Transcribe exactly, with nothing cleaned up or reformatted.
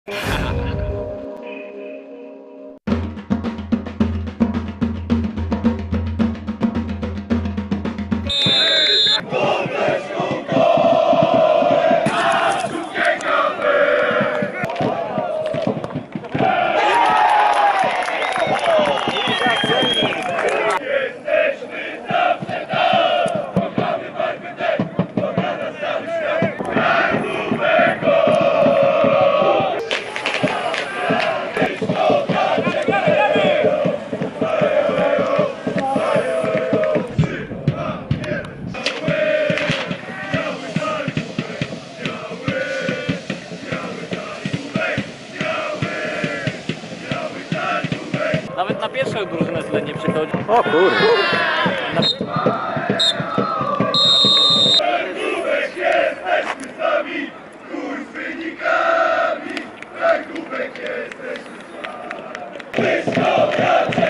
Nawet na pierwszą drużynę tyle nie przychodzi. O kurde. Na... Jesteśmy sami, chuj z wynikami, tak głupek jesteśmy sami. Wyszło